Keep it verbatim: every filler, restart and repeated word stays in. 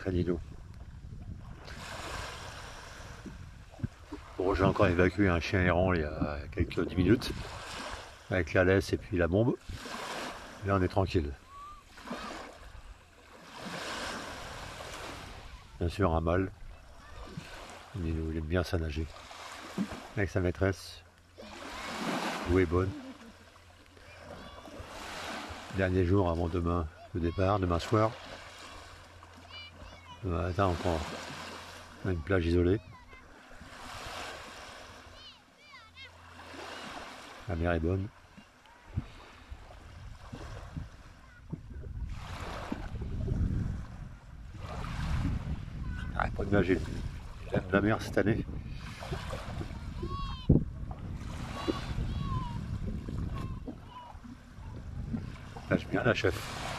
très Nino. Bon, j'ai encore évacué un chien errant il y a quelques dix minutes, avec la laisse et puis la bombe. Là on est tranquille. Bien sûr un mâle. Nino, il aime bien ça nager. Avec sa maîtresse. L'eau est bonne. Dernier jour avant demain, le départ, demain soir. Demain matin encore une plage isolée. La mer est bonne. Arrête pas de nager. J'aime la mer cette année. Nage bien la chef.